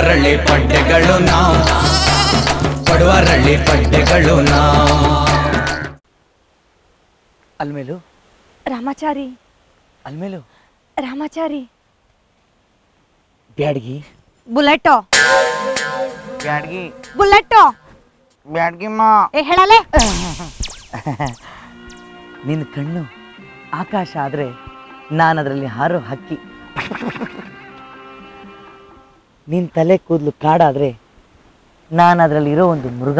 ರಳ್ಳಿ ಪಡ್ಡೆಗಳು ನಾವು, ಕೊಡುವ ರಳ್ಳಿ ಪಡ್ಡೆಗಳು ನಾವು. ಅಲ್ಮೇಲು ರಾಮಾಚಾರಿ, ಅಲ್ಮೇಲು ರಾಮಾಚಾರಿ. ಬ್ಯಾಡ್ಗಿ ಬುಲೆಟೋ, ಬ್ಯಾಡ್ಗಿ ಬುಲೆಟೋ, ಬ್ಯಾಡ್ಗಿಮ್ಮ. ಹೇಳಲೆ. ನಿನ್ನ ಕಣ್ಣು ಆಕಾಶ ಆದ್ರೆ ನಾನು ಅದರಲ್ಲಿ ಹಾರೋ ಹಕ್ಕಿ. ನಿನ್ನ ತಲೆ ಕೂದಲು ಕಾಡಾದ್ರೆ ನಾನು ಅದರಲ್ಲಿ ಇರೋ ಒಂದು ಮೃಗ.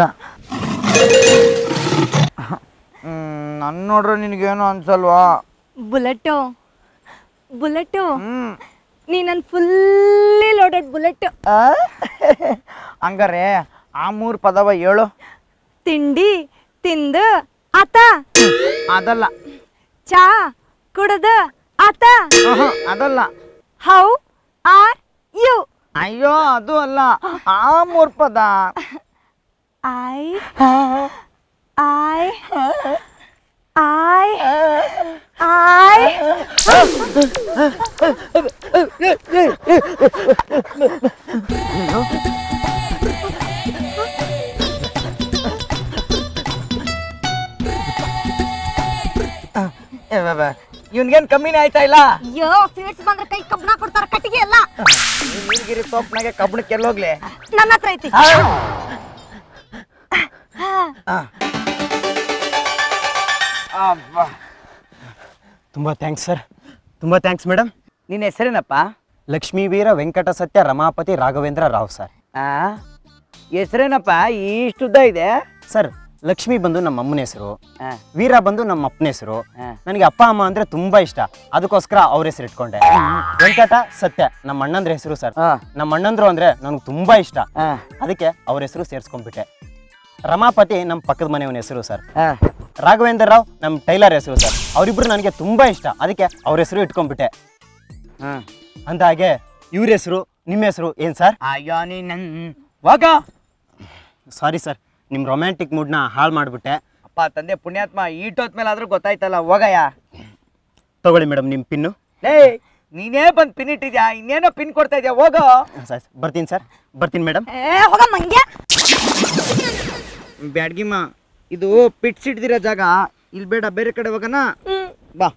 ನನ್ನ ನೋಡ್ರೆ ನಿನಗೇನು ಅನ್ಸಲ್ವಾ? ಬುಲೆಟೋ, ಬುಲೆಟೋ, ನೀ ನನ್ನ ಫುಲ್ಲಿ ಲೋಡೆಡ್ ಬುಲೆಟ್. ಹಂಗಾರೆ ಆ 3 ಪದವ ಹೇಳು. ತಿಂಡಿ ತಿಂದು ಆತ, ಅದಲ್ಲ. ಚಾ ಕುಡ್ದ ಆತ, ಅದಲ್ಲ. How are you. ಅಯ್ಯೋ ಅದು ಅಲ್ಲ, ಆ 3 ಪದ. ಐ ಐ ಐ ಐ ಇವನ್ಗೇನ್ ಕಮ್ಮಿನೇ ಆಯ್ತಾ ಇಲ್ಲ? ಅಯ್ಯೋ, ಫೀಟ್ಸ್ ಬಂದ್ರೆ ಕೈ ಕಬ್ಬಣ ಕೊಡ್ತಾರ, ಕಟ್ಟಿಗೆ ಎಲ್ಲ. ನೀಲಗಿರಿ ಸೋಪ್ನಾಗೆ ಕಬ್ಬಣಕ್ಕೆ ಎಲ್ಲೋಗ್ಲಿ? ನನ್ನ ಹತ್ರ ಐತಿ. ತುಂಬ ಥ್ಯಾಂಕ್ಸ್ ಸರ್, ತುಂಬ ಥ್ಯಾಂಕ್ಸ್ ಮೇಡಮ್. ನಿನ್ನ ಹೆಸರೇನಪ್ಪ? ಲಕ್ಷ್ಮೀವೀರ ವೆಂಕಟ ಸತ್ಯ ರಮಾಪತಿ ರಾಘವೇಂದ್ರ ರಾವ್ ಸರ್. ಹೆಸರೇನಪ್ಪ ಇಷ್ಟುದ್ದ ಇದೆ? ಸರ್, ಲಕ್ಷ್ಮಿ ಬಂದು ನಮ್ಮ ಅಮ್ಮನ ಹೆಸರು, ವೀರ ಬಂದು ನಮ್ಮ ಅಪ್ಪನ ಹೆಸರು. ನನಗೆ ಅಪ್ಪ ಅಮ್ಮ ಅಂದ್ರೆ ತುಂಬಾ ಇಷ್ಟ, ಅದಕ್ಕೋಸ್ಕರ ಅವ್ರ ಹೆಸರು ಇಟ್ಕೊಂಡೆ. ವೆಂಕಟ ಸತ್ಯ ನಮ್ಮ ಅಣ್ಣಂದ್ರ ಹೆಸರು ಸರ್. ನಮ್ಮ ಅಣ್ಣಂದ್ರು ಅಂದ್ರೆ ನನಗೆ ತುಂಬಾ ಇಷ್ಟ, ಅದಕ್ಕೆ ಅವ್ರ ಹೆಸರು ಸೇರ್ಸ್ಕೊಂಡ್ಬಿಟ್ಟೆ. ರಮಾಪತಿ ನಮ್ಮ ಪಕ್ಕದ ಮನೆಯವನ ಹೆಸರು ಸರ್. ರಾಘವೇಂದ್ರ ರಾವ್ ನಮ್ಮ ಟೈಲರ್ ಹೆಸರು ಸರ್. ಅವರಿಬ್ರು ನನಗೆ ತುಂಬಾ ಇಷ್ಟ, ಅದಕ್ಕೆ ಅವ್ರ ಹೆಸರು ಇಟ್ಕೊಂಡ್ಬಿಟ್ಟೆ. ಅಂದ ಹಾಗೆ ಇವ್ರ ಹೆಸರು, ನಿಮ್ಮ ಹೆಸರು ಏನ್ ಸರ್? ಅಯ್ಯೋ ನೀನ್ ವಾಗ. ಸಾರಿ ಸರ್, ನಿಮ್ಮ ರೊಮ್ಯಾಂಟಿಕ್ ಮೂಡ್ನ ಹಾಳು ಮಾಡಿಬಿಟ್ಟೆ. ಅಪ್ಪ ತಂದೆ ಪುಣ್ಯಾತ್ಮ, ಈಟೋತ್ಮೇಲೆ ಆದ್ರೂ ಗೊತ್ತಾಯ್ತಲ್ಲ, ಹೋಗಯ್ಯ. ತಗೊಳ್ಳಿ ಮೇಡಮ್ ನಿಮ್ಮ ಪಿನ್ನು. ಲೇ, ನೀನೇ ಬಂದು ಪಿನ್ ಇಟ್ಟಿದ್ಯಾ, ಇನ್ನೇನೋ ಪಿನ್ ಕೊಡ್ತಾ ಇದ್ಯಾ, ಹೋಗೋ. ಬರ್ತೀನಿ ಸರ್, ಬರ್ತೀನಿ ಮೇಡಮ್. ಹೋಗ ಮಂಗ್ಯ. ಬ್ಯಾಡ್ಗಿಮ್ಮ, ಇದು ಪಿಟ್ಸ್ ಹಿಡ್ದಿರೋ ಜಾಗ, ಇಲ್ಲಿ ಬೇಡ, ಬೇರೆ ಕಡೆ ಹೋಗೋಣ ಬಾ.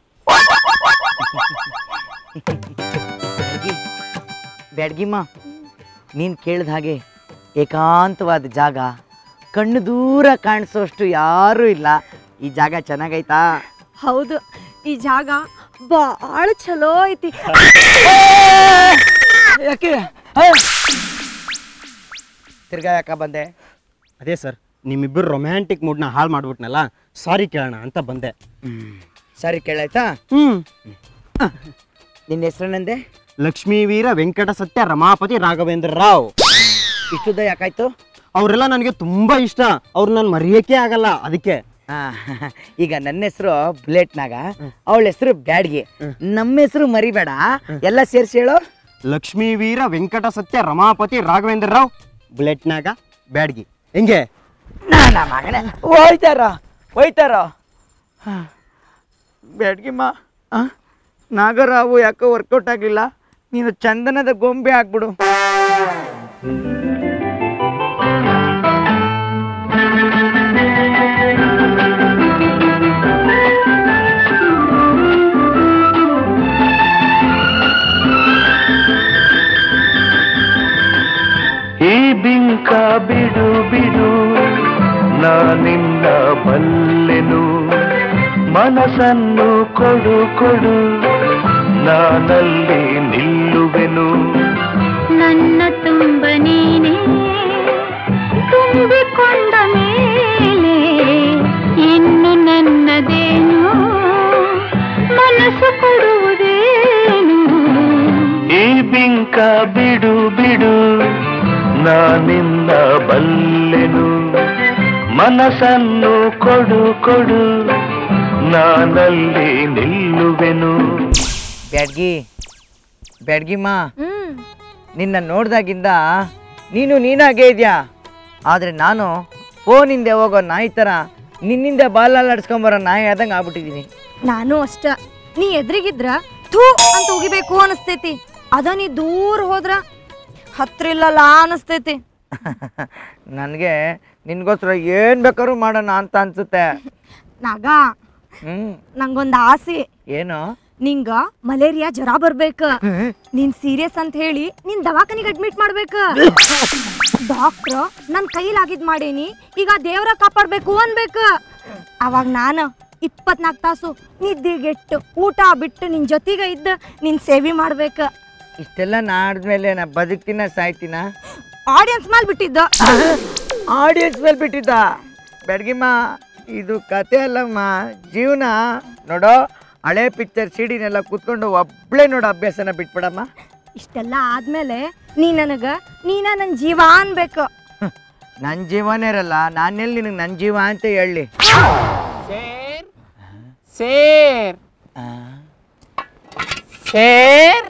ಬ್ಯಾಡ್ಗಿಮ್ಮ, ನೀನು ಕೇಳಿದ ಹಾಗೆ ಏಕಾಂತವಾದ ಜಾಗ, ಕಣ್ಣು ದೂರ ಕಾಣಿಸೋಷ್ಟು ಯಾರೂ ಇಲ್ಲ. ಈ ಜಾಗ ಚೆನ್ನಾಗೈತಾ? ಹೌದು, ಈ ಜಾಗ ಬಾಳ ಚಲೋ ಐತಿ. ಯಾಕೆ ತಿರ್ಗಾ ಯಾಕ ಬಂದೆ? ಅದೇ ಸರ್, ನಿಮ್ಮಿಬ್ಬರು ರೊಮ್ಯಾಂಟಿಕ್ ಮೂಡ್ನ ಹಾಳು ಮಾಡ್ಬಿಟ್ನಲ್ಲ, ಸಾರಿ ಕೇಳೋಣ ಅಂತ ಬಂದೆ. ಸರಿ ಕೇಳಾಯ್ತಾ? ನಿನ್ನ ಹೆಸರೇನಂದೆ? ಲಕ್ಷ್ಮೀವೀರ ವೆಂಕಟ ಸತ್ಯ ರಮಾಪತಿ ರಾಘವೇಂದ್ರ ರಾವ್. ಇಷ್ಟುದ್ದ ಯಾಕಾಯ್ತು? ಅವರೆಲ್ಲ ನನಗೆ ತುಂಬಾ ಇಷ್ಟ, ಅವ್ರು ನಾನು ಮರೆಯೋಕೆ ಆಗಲ್ಲ, ಅದಕ್ಕೆ. ಈಗ ನನ್ನ ಹೆಸರು ಬುಲೆಟ್ನಾಗ, ಅವಳ ಹೆಸರು ಬ್ಯಾಡ್ಗಿ, ನಮ್ಮ ಹೆಸರು ಮರಿಬೇಡ, ಎಲ್ಲ ಸೇರಿಸಿ ಹೇಳು. ಲಕ್ಷ್ಮೀವೀರ ವೆಂಕಟ ಸತ್ಯ ರಮಾಪತಿ ರಾಘವೇಂದ್ರ ರಾವ್, ಬುಲೆಟ್ನಾಗ ಬ್ಯಾಡ್ಗಿ. ಹೆಂಗೆ? ಮಗನೇ ಹೋಯ್ತಾರ. ಬ್ಯಾಡ್ಗಿಮ್ಮ, ನಾಗರಾವು ಯಾಕೋ ವರ್ಕೌಟ್ ಆಗಲಿಲ್ಲ, ನೀನು ಚಂದನದ ಗೊಂಬೆ ಆಗ್ಬಿಡು. ಈ ಬಿಂಕ ಬಿಡು ಬಿಡು, ನಾನಿನ್ನ ಬಲ್ಲೆನು, ಮನಸ್ಸನ್ನು ಕೊಡು ಕೊಡು, ನಾನಲ್ಲಿ ನಿಲ್ಲುವೆನು. ನನ್ನ ತುಂಬ ನೀನೇ ತುಂಬಿಕೊಂಡ ಮೇಲೆ ಇನ್ನು ನನ್ನದೇನು, ಮನಸ್ಸು ಕೊಡುವುದೇನು. ಈ ಬಿಂಕ ಬಿಡು ಬಿಡು, ನಾನಿನ್ನ ಬಲ್ಲೆನು, ಮನಸ್ಸನ್ನು ಕೊಡು ಕೊಡು, ನಾನಲ್ಲಿ ನಿಲ್ಲುವೆನು. ಬ್ಯಾಡ್ಗಿಮ್ಮ, ನಿನ್ನ ನೋಡ್ದಾಗಿಂದ ನೀನಾಗೇ ಇದೆಯಾ, ಆದರೆ ನಾನು ಫೋನಿಂದ ಹೋಗೋ ನಾಯಿ ಥರ ನಿನ್ನಿಂದ ಬಾಲಾಡ್ಸ್ಕೊಂಬರೋ ನಾಯಿ ಆದಂಗೆ ಆಗ್ಬಿಟ್ಟಿದ್ದೀನಿ. ನಾನು ಅಷ್ಟ, ನೀ ಎದ್ರಿಗಿದ್ರ ಥೂ ಅಂತ ಉಗಿಬೇಕು ಅನಿಸ್ತೈತಿ. ಅದ ನೀ ದೂರ ಹೋದ್ರ ಹತ್ರ ಇಲ್ಲಲ್ಲ ಅನಿಸ್ತೈತಿ. ನನಗೆ ನಿನ್ಗೋಸ್ಕರ ಏನ್ ಬೇಕಾದ್ರೂ ಮಾಡೋಣ ಅಂತ ಅನ್ಸುತ್ತೆ. ನಾಗ ನಂಗೊಂದು ಆಸೆ. ಏನು? ನಿಂಗ ಮಲೇರಿಯಾ ಜ್ವರ ಬರ್ಬೇಕ, ನೀನ್ ಸೀರಿಯಸ್ ಅಂತ ಹೇಳಿ ನೀನ್ ದವಾಖಾನಿಗೆ ಅಡ್ಮಿಟ್ ಮಾಡ್ಬೇಕ. ಡಾಕ್ಟ್ರ ನನ್ ಕೈಲಾಗಿದ್ ಮಾಡೇನಿ, ಈಗ ದೇವ್ರ ಕಾಪಾಡ್ಬೇಕು ಅನ್ಬೇಕ. ಅವಾಗ ನಾನು 24 ತಾಸು ನಿದ್ದಿಗೆಟ್ಟು ಊಟ ಬಿಟ್ಟು ನಿನ್ ಜೊತೆಗೆ ಇದ್ದ ನಿನ್ ಸೇವೆ ಮಾಡ್ಬೇಕ. ಇಷ್ಟೆಲ್ಲ ನಾಡ್ಮೇಲೆ ನಾ ಬದುಕ್ತೀನ ಸಾಯ್ತೀನ? ಆಡಿಯನ್ಸ್ ಮೇಲೆ ಬಿಟ್ಟಿದ್ದ. ಆಡಿಯನ್ಸ್ ಮೇಲೆ ಬಿಟ್ಟಿದ್ದ? ಬೆಡ್ಗಿಮ್ಮ, ಇದು ಕತೆ ಅಲ್ಲಮ್ಮ, ಜೀವನ. ನೋಡೋ, ಹಳೆ ಪಿಕ್ಚರ್ ಸಿಡಿನೆಲ್ಲ ಕೂತ್ಕೊಂಡು ಒಬ್ಳೆ ನೋಡೋ ಅಭ್ಯಾಸನ ಬಿಟ್ಬಿಡಮ್ಮ. ಇಷ್ಟೆಲ್ಲ ಆದ್ಮೇಲೆ ನೀನ ನನ್ ಜೀವ ಅನ್ಬೇಕು. ನನ್ನ ಜೀವನೇ ಇರಲ್ಲ, ನಾನೆಲ್ಲಿ ನಿನಗೆ ನನ್ನ ಜೀವ ಅಂತ ಹೇಳಿ. ಸೇರ್ ಸೇರ್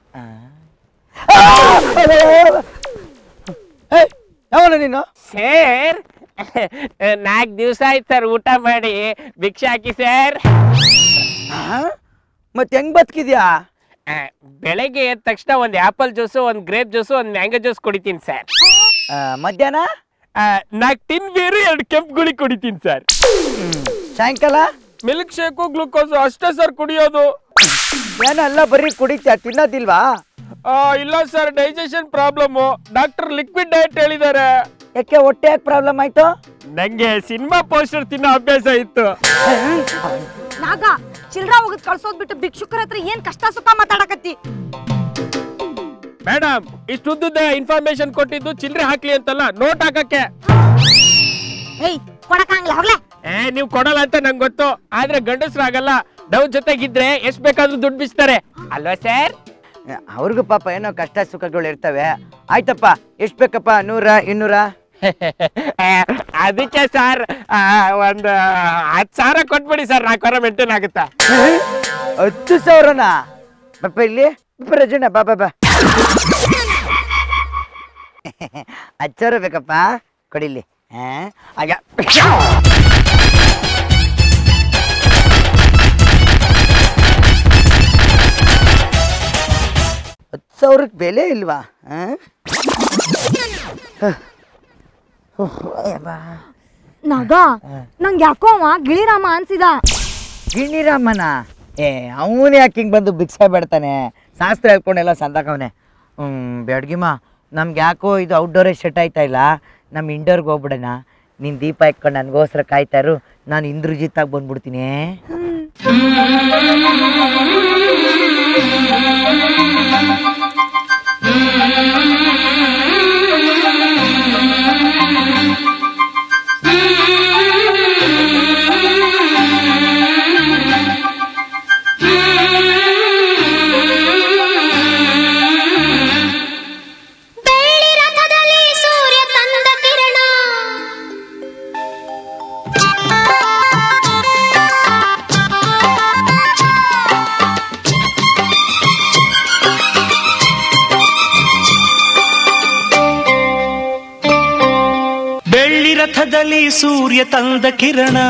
ಯಾವನ ನೀನು? ಸೇರ್ 4 ದಿವಸ ಆಯ್ತು ಸರ್ ಊಟ ಮಾಡಿ, ಭಿಕ್ಷೆ ಹಾಕಿ ಸರ್. ಮತ್ತೆ ಹೆಂಗ್ ಬದುಕಿದ್ಯಾ? ಬೆಳಗ್ಗೆ ಎದ್ದ ತಕ್ಷಣ ಒಂದು ಆಪಲ್ ಜ್ಯೂಸು, ಒಂದು ಗ್ರೇಪ್ ಜ್ಯೂಸು, ಒಂದು ಮ್ಯಾಂಗೋ ಜ್ಯೂಸ್ ಕುಡಿತೀನಿ ಸರ್. ಮಧ್ಯಾಹ್ನ 4 ಟಿನ್ ಬೇರು, 2 ಕೆಂಪು ಗುಳಿ ಕುಡಿತೀನಿ ಸರ್. ಸಾಯಂಕಾಲ ಮಿಲ್ಕ್ ಶೇಕು ಗ್ಲೂಕೋಸು ಅಷ್ಟೇ ಸರ್ ಕುಡಿಯೋದು. ಏನಲ್ಲ ಬರೀ ಕುಡಿತ್ಯಾ, ತಿನ್ನೋದಿಲ್ವಾ? ಇಲ್ಲ sir, digestion problem. Doctor liquid diet ಹೇಳಿದ್ದಾರೆ. ಯಾಕೆ, ಹೊಟ್ಟೆ ಯಾಕೆ ಪ್ರಾಬ್ಲಮ್ ಆಯ್ತು? ನಂಗೆ ಸಿನಿಮಾ ಪೋಸ್ಟರ್ ತಿನ್ನೋ ಅಭ್ಯಾಸ ಇತ್ತು. ನಾಗ, ಚಿಲ್ರ ಹೋಗದ್ ಕಳ್ಸೋದ್ ಬಿಟ್ಟು ಭಿಕ್ಷುಕರ ಹತ್ರ ಏನ್ ಕಷ್ಟ ಸುಖ ಮಾತಾಡಕತ್ತಿ? ಮೇಡಮ್, ಇಷ್ಟುದ್ದ ಇನ್ಫಾರ್ಮೇಶನ್ ಕೊಟ್ಟಿದ್ದು ಚಿಲ್ಲರೆ ಹಾಕ್ಲಿ ಅಂತಲ್ಲ, ನೋಟ್ ಹಾಕಕ್ಕೆ. ಏಯ್, ಕೊಡಕಾಂಗ್ಲ ಹೋಗ್ಲೇ. ನೀವು ಕೊಡಲ್ಲ ಅಂತ ನಂಗೆ ಗೊತ್ತು, ಆದ್ರೆ ಗಂಡಸ್ರಾಗಲ್ಲ. ಡೌನ್ ಜೊತೆಗಿದ್ರೆ ಎಷ್ಟ್ ಬೇಕಾದ್ರೂ ದುಡ್ಡು ಬಿಸ್ತಾರೆ ಅಲ್ವಾ ಸರ್? ಅವ್ರಿಗೂ ಪಾಪ ಏನೋ ಕಷ್ಟ ಸುಖಗಳು ಇರ್ತವೆ. ಆಯ್ತಪ್ಪ, ಎಷ್ಟ್ ಬೇಕಪ್ಪ? 100, 200? ಅದಕ್ಕೆ ಸರ್ ಒಂದು 10,000 ಕೊಟ್ಬಿಡಿ ಸರ್, 4 ವಾರ ಮೇಂಟೈನ್ ಆಗುತ್ತಾ? 10,000ನಾ? ಪಾಪ ಇಲ್ಲಿ ಪ್ರಜನ ಬಾ ಬಾ ಬಾ. 10,000 ಬೇಕಪ್ಪ, ಕೊಡಿಲಿ. ಆಗ 10,000ಕ್ಕೆ ಬೆಲೆ ಇಲ್ವಾ? ನಾಗ, ನಂಗೆ ಯಾಕೋ ಅವ ಗಿಳಿರಾಮ ಅನ್ಸಿದ. ಗಿಣಿರಾಮನ? ಅವನು ಯಾಕೆ ಹಿಂಗೆ ಬಂದು ಭಿಕ್ಷೆ ಬೇಡ್ತಾನೆ? ಶಾಸ್ತ್ರ ಹೇಳ್ಕೊಂಡೆಲ್ಲ ಸಂದಾಕವನೆ. ಬೆಡ್ಗಿಮ್ಮ, ನಮ್ಗೆ ಯಾಕೋ ಇದು ಔಟ್ಡೋರೇ ಸೆಟ್ ಆಯ್ತಾ ಇಲ್ಲ. ನಮ್ಮ ಇಂಡೋರ್ಗೆ ಹೋಗ್ಬಿಡೋಣ. ನೀನು ದೀಪ ಇಟ್ಕೊಂಡು ನನಗೋಸ್ಕರ ಕಾಯ್ತಾರು, ನಾನು ಇಂದ್ರಜಿತ್ತಾಗಿ ಬಂದ್ಬಿಡ್ತೀನಿ. ರಥದಲ್ಲಿ ಸೂರ್ಯ ತಂದ ಕಿರಣ,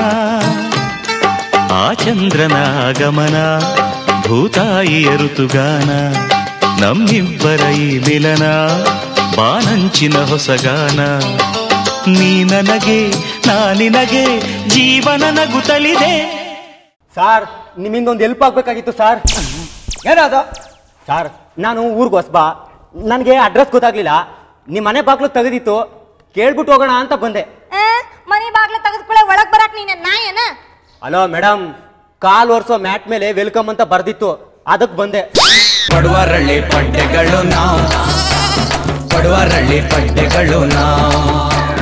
ಆ ಚಂದ್ರನ ಆಗಮನ, ಭೂತಾಯಿಯ ಋತುಗಾನ, ನಮ್ಮಿಬ್ಬರ ಈ ಮಿಲನ, ಬಾನಂಚಿನ ಹೊಸಗಾನ. ನೀ ನನಗೆ, ನಾ ನಿನಗೆ, ಜೀವನ ನಗುತ್ತಲಿದೆ. ಸಾರ್, ನಿಮ್ಮಿಂದ ಒಂದು ಹೆಲ್ಪ್ ಆಗ್ಬೇಕಾಗಿತ್ತು ಸಾರ್. ಏನದು? ಸಾರ್, ನಾನು ಊರಿಗೆ ಹೊಸಬ, ನನಗೆ ಅಡ್ರೆಸ್ ಗೊತ್ತಾಗ್ಲಿಲ್ಲ. ನಿಮ್ಮ ಮನೆ ಬಾಗ್ಲು ತೆಗೆದಿತ್ತು, ಕೇಳ್ಬಿಟ್ಟು ಹೋಗೋಣ ಅಂತ ಬಂದೆ. ಮನೆ ಬಾಗ್ಲ ತೆಗೆದುಕೊಳ್ಳೆ ಒಳಗ್ ಬರಕ್ ನೀನ ನಾಯನ? ಹಲೋ ಮೇಡಮ್, ಕಾಲ್ ಒರ್ಸೋ ಮ್ಯಾಟ್ ಮೇಲೆ ವೆಲ್ಕಮ್ ಅಂತ ಬರ್ದಿತ್ತು, ಅದಕ್ಕೆ ಬಂದೆ. ಪಡುವರಳ್ಳಿ ಪಡ್ಡೆಗಳು ನಾವು, ಪಡುವರಳ್ಳಿ ಪಡ್ಡೆಗಳು ನಾವು.